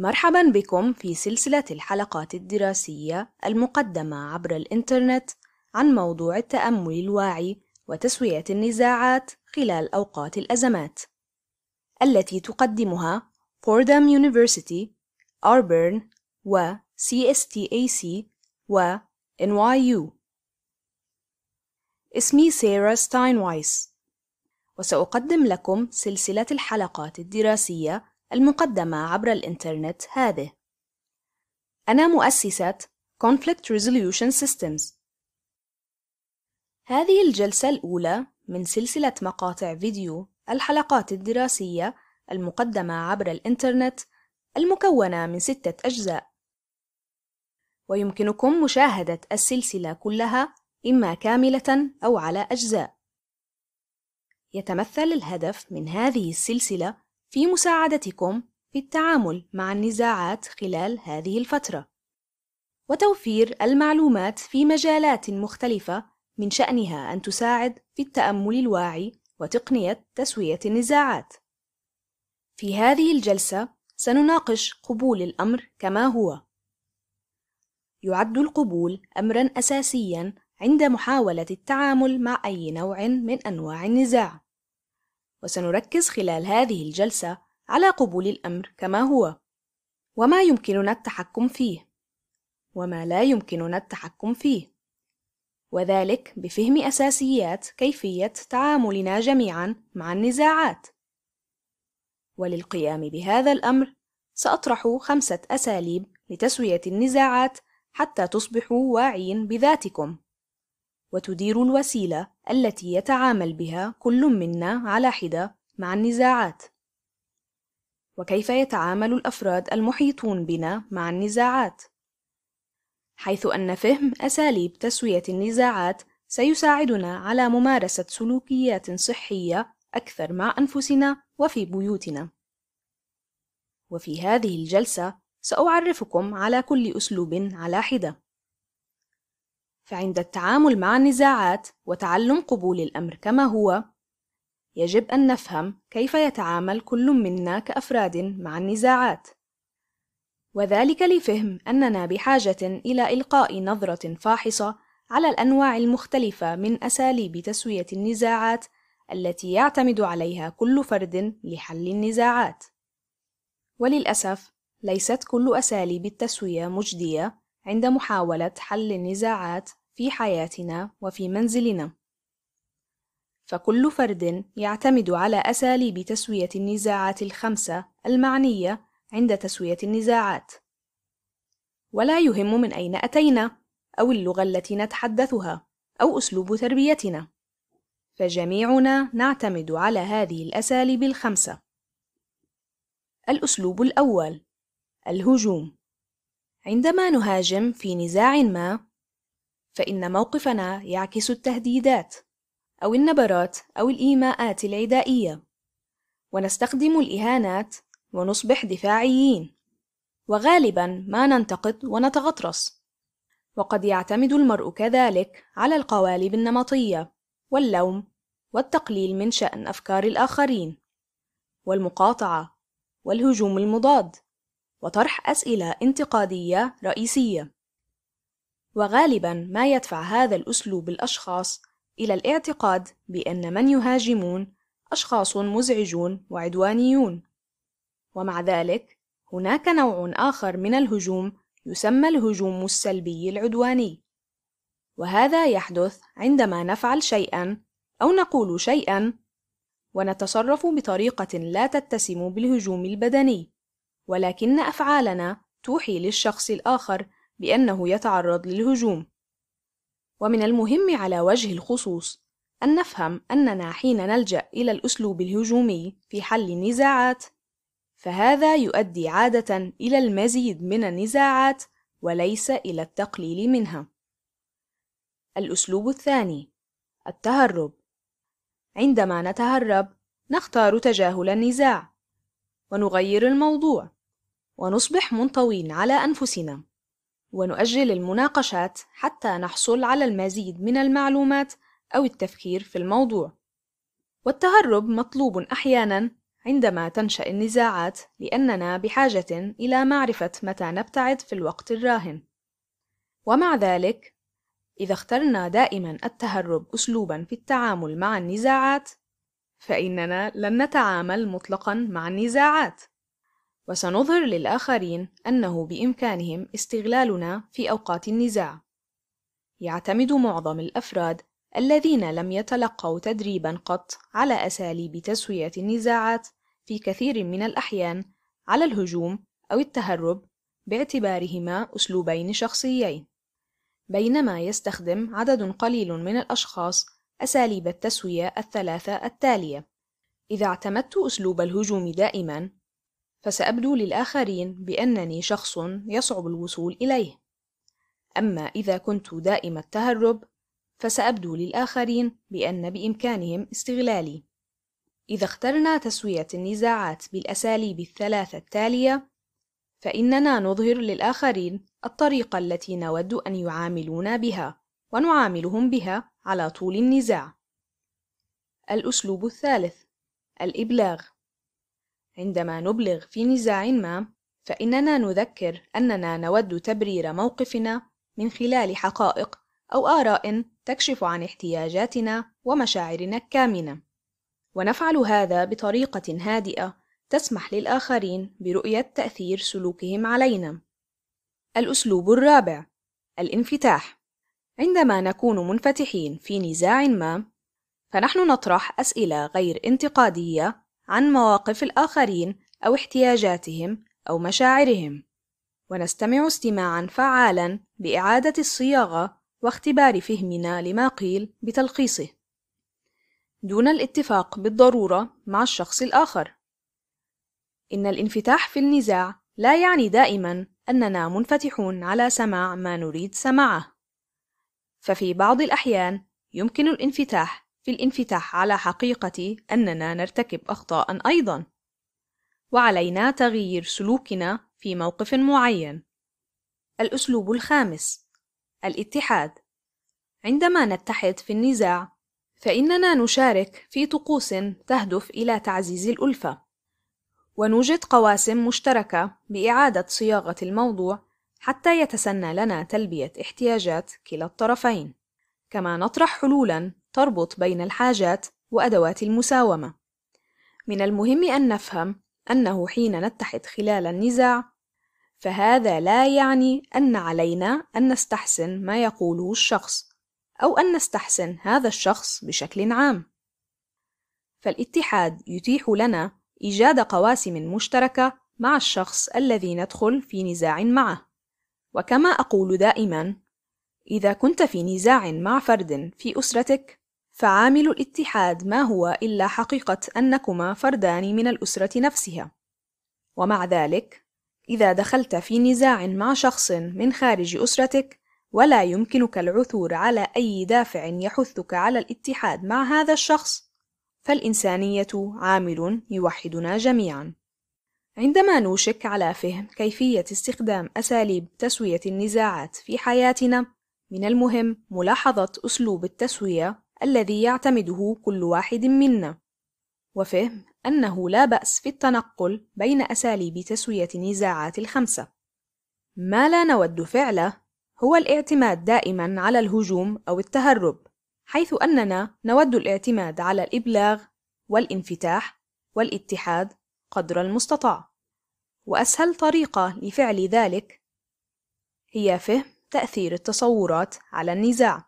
مرحبا بكم في سلسلة الحلقات الدراسية المقدمة عبر الإنترنت عن موضوع التأمل الواعي وتسوية النزاعات خلال أوقات الأزمات، التي تقدمها Fordham University، Auburn، و CSTAC، و NYU. اسمي سارة ستاينوايس، وسأقدم لكم سلسلة الحلقات الدراسية المقدمة عبر الإنترنت هذه. أنا مؤسسة Conflict Resolution Systems. هذه الجلسة الأولى من سلسلة مقاطع فيديو الحلقات الدراسية المقدمة عبر الإنترنت المكونة من 6 أجزاء، ويمكنكم مشاهدة السلسلة كلها إما كاملة أو على أجزاء. يتمثل الهدف من هذه السلسلة في مساعدتكم في التعامل مع النزاعات خلال هذه الفترة، وتوفير المعلومات في مجالات مختلفة من شأنها أن تساعد في التأمل الواعي وتقنية تسوية النزاعات. في هذه الجلسة سنناقش قبول الأمر كما هو. يعد القبول أمراً أساسياً عند محاولة التعامل مع أي نوع من أنواع النزاع، وسنركز خلال هذه الجلسة على قبول الأمر كما هو، وما يمكننا التحكم فيه، وما لا يمكننا التحكم فيه، وذلك بفهم أساسيات كيفية تعاملنا جميعاً مع النزاعات. وللقيام بهذا الأمر سأطرح 5 أساليب لتسوية النزاعات حتى تصبحوا واعيين بذاتكم، وتديروا الوسيلة التي يتعامل بها كل منا على حدة مع النزاعات، وكيف يتعامل الأفراد المحيطون بنا مع النزاعات، حيث أن فهم أساليب تسوية النزاعات سيساعدنا على ممارسة سلوكيات صحية أكثر مع أنفسنا وفي بيوتنا. وفي هذه الجلسة سأعرفكم على كل أسلوب على حدة. فعند التعامل مع النزاعات وتعلم قبول الأمر كما هو، يجب أن نفهم كيف يتعامل كل منا كأفراد مع النزاعات، وذلك لفهم أننا بحاجة إلى إلقاء نظرة فاحصة على الأنواع المختلفة من أساليب تسوية النزاعات التي يعتمد عليها كل فرد لحل النزاعات. وللأسف ليست كل أساليب التسوية مجدية عند محاولة حل النزاعات في حياتنا وفي منزلنا، فكل فرد يعتمد على أساليب تسوية النزاعات ال5 المعنية عند تسوية النزاعات، ولا يهم من أين أتينا أو اللغة التي نتحدثها أو أسلوب تربيتنا، فجميعنا نعتمد على هذه الأساليب ال5. الأسلوب الأول: الهجوم. عندما نهاجم في نزاع ما، فإن موقفنا يعكس التهديدات أو النبرات أو الإيماءات العدائية، ونستخدم الإهانات ونصبح دفاعيين، وغالباً ما ننتقد ونتغطرس. وقد يعتمد المرء كذلك على القوالب النمطية واللوم والتقليل من شأن أفكار الآخرين والمقاطعة والهجوم المضاد وطرح أسئلة انتقادية رئيسية. وغالباً ما يدفع هذا الأسلوب الأشخاص إلى الاعتقاد بأن من يهاجمون أشخاص مزعجون وعدوانيون. ومع ذلك هناك نوع آخر من الهجوم يسمى الهجوم السلبي العدواني، وهذا يحدث عندما نفعل شيئاً أو نقول شيئاً ونتصرف بطريقة لا تتسم بالهجوم البدني، ولكن أفعالنا توحي للشخص الآخر بأنه يتعرض للهجوم. ومن المهم على وجه الخصوص أن نفهم أننا حين نلجأ إلى الأسلوب الهجومي في حل النزاعات، فهذا يؤدي عادة إلى المزيد من النزاعات وليس إلى التقليل منها. الأسلوب الثاني: التهرب. عندما نتهرب نختار تجاهل النزاع ونغير الموضوع ونصبح منطوين على أنفسنا، ونؤجل المناقشات حتى نحصل على المزيد من المعلومات أو التفكير في الموضوع. والتهرب مطلوب أحياناً عندما تنشأ النزاعات لأننا بحاجة إلى معرفة متى نبتعد في الوقت الراهن. ومع ذلك، إذا اخترنا دائما التهرب أسلوبا في التعامل مع النزاعات، فإننا لن نتعامل مطلقا مع النزاعات، وسنظهر للآخرين أنه بإمكانهم استغلالنا في أوقات النزاع. يعتمد معظم الأفراد الذين لم يتلقوا تدريبا قط على أساليب تسوية النزاعات في كثير من الأحيان على الهجوم أو التهرب باعتبارهما أسلوبين شخصيين، بينما يستخدم عدد قليل من الأشخاص أساليب التسوية الثلاثة التالية. إذا اعتمدت أسلوب الهجوم دائما، فسأبدو للآخرين بأنني شخص يصعب الوصول إليه. أما إذا كنت دائم التهرب، فسأبدو للآخرين بأن بإمكانهم استغلالي. إذا اخترنا تسوية النزاعات بالأساليب الثلاثة التالية، فإننا نظهر للآخرين الطريقة التي نود أن يعاملونا بها، ونعاملهم بها على طول النزاع. الأسلوب الثالث: الإبلاغ. عندما نبلغ في نزاع ما، فإننا نذكر أننا نود تبرير موقفنا من خلال حقائق أو آراء تكشف عن احتياجاتنا ومشاعرنا الكامنة، ونفعل هذا بطريقة هادئة تسمح للآخرين برؤية تأثير سلوكهم علينا. الأسلوب الرابع: الانفتاح. عندما نكون منفتحين في نزاع ما، فنحن نطرح أسئلة غير انتقادية عن مواقف الآخرين أو احتياجاتهم أو مشاعرهم، ونستمع استماعاً فعالاً بإعادة الصياغة واختبار فهمنا لما قيل بتلخيصه، دون الاتفاق بالضرورة مع الشخص الآخر. إن الانفتاح في النزاع لا يعني دائماً أننا منفتحون على سماع ما نريد سماعه، ففي بعض الأحيان يمكن الانفتاح في الانفتاح على حقيقة أننا نرتكب أخطاء أيضاً، وعلينا تغيير سلوكنا في موقف معين. الأسلوب الخامس: الاتحاد. عندما نتحد في النزاع، فإننا نشارك في طقوس تهدف إلى تعزيز الألفة، ونوجد قواسم مشتركة بإعادة صياغة الموضوع حتى يتسنى لنا تلبية احتياجات كلا الطرفين، كما نطرح حلولاً تربط بين الحاجات وأدوات المساومة. من المهم أن نفهم أنه حين نتحد خلال النزاع، فهذا لا يعني أن علينا أن نستحسن ما يقوله الشخص أو أن نستحسن هذا الشخص بشكل عام. فالاتحاد يتيح لنا إيجاد قواسم مشتركة مع الشخص الذي ندخل في نزاع معه. وكما أقول دائماً، إذا كنت في نزاع مع فرد في أسرتك، فعامل الاتحاد ما هو إلا حقيقة أنكما فردان من الأسرة نفسها. ومع ذلك، إذا دخلت في نزاع مع شخص من خارج أسرتك ولا يمكنك العثور على أي دافع يحثك على الاتحاد مع هذا الشخص، فالإنسانية عامل يوحدنا جميعاً. عندما نوشك على فهم كيفية استخدام أساليب تسوية النزاعات في حياتنا، من المهم ملاحظة أسلوب التسوية الذي يعتمده كل واحد منا، وفهم أنه لا بأس في التنقل بين أساليب تسوية النزاعات الخمسة. ما لا نود فعله هو الاعتماد دائماً على الهجوم أو التهرب، حيث أننا نود الاعتماد على الإبلاغ والانفتاح والاتحاد قدر المستطاع. وأسهل طريقة لفعل ذلك هي فهم تأثير التصورات على النزاع.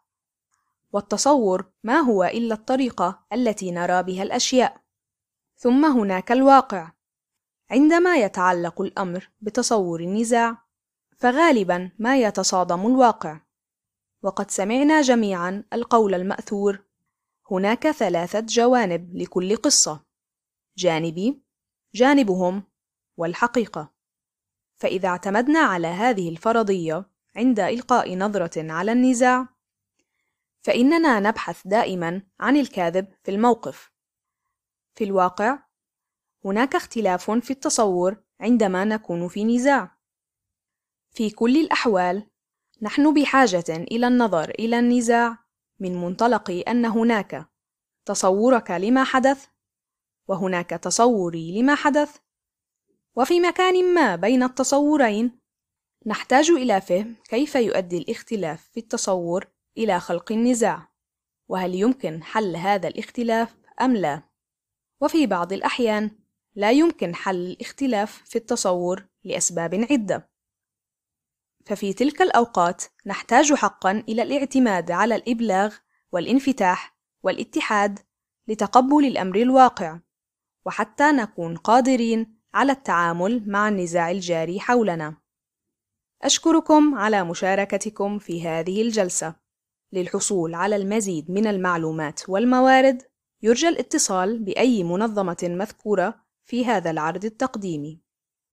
والتصور ما هو إلا الطريقة التي نرى بها الأشياء. ثم هناك الواقع. عندما يتعلق الأمر بتصور النزاع، فغالباً ما يتصادم الواقع. وقد سمعنا جميعاً القول المأثور: هناك 3 جوانب لكل قصة، جانبي، جانبهم، والحقيقة. فإذا اعتمدنا على هذه الفرضية عند إلقاء نظرة على النزاع، فإننا نبحث دائماً عن الكاذب في الموقف. في الواقع، هناك اختلاف في التصور عندما نكون في نزاع. في كل الأحوال، نحن بحاجة إلى النظر إلى النزاع من منطلق أن هناك تصورك لما حدث، وهناك تصوري لما حدث، وفي مكان ما بين التصورين نحتاج إلى فهم كيف يؤدي الاختلاف في التصور إلى خلق النزاع، وهل يمكن حل هذا الاختلاف أم لا. وفي بعض الأحيان لا يمكن حل الاختلاف في التصور لأسباب عدة، ففي تلك الأوقات نحتاج حقاً إلى الاعتماد على الإبلاغ والانفتاح والاتحاد لتقبل الأمر الواقع، وحتى نكون قادرين على التعامل مع النزاع الجاري حولنا. أشكركم على مشاركتكم في هذه الجلسة. للحصول على المزيد من المعلومات والموارد، يرجى الاتصال بأي منظمة مذكورة في هذا العرض التقديمي.